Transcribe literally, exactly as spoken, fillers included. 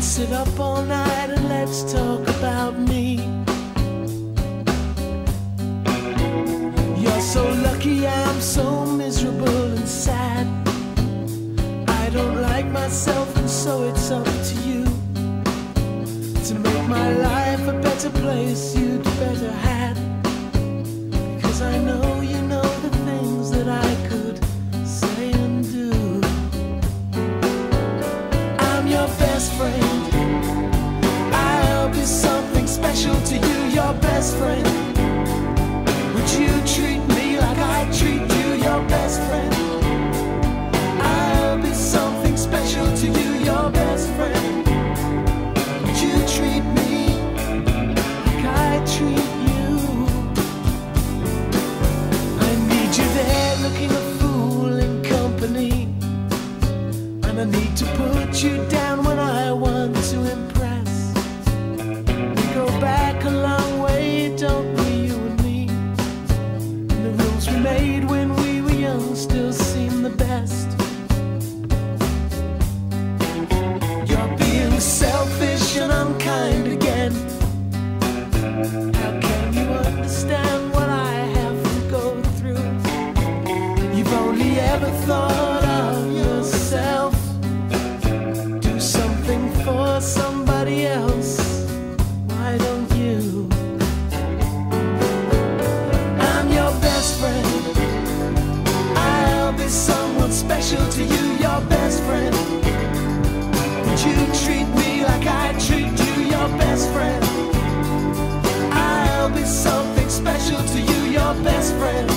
sit up all night and let's talk about me. You're so lucky, I'm so miserable and sad. I don't like myself, and so it's up to you to make my life a better place. You'd better had, because I know you know the things that I could say and do. I'm your best friend, I'll be something special to you, your best friend. Would you treat me like I treat you, your best friend? I'll be something special to you, your best friend. Would you treat me like I treat you? I need you there looking a fool in company, and I need to put you down when I want to impress. We go back a long way, don't we, you and me? And the rules we made when we were young still seem the best. You're being selfish and unkind again. How can you understand what I have to go through? You've only ever thought of yourself. Do something for somebody else, why don't you? I'm your best friend, I'll be someone special to you, your best friend. Would you treat me like I treat you, your best friend? I'll be something special to you, your best friend.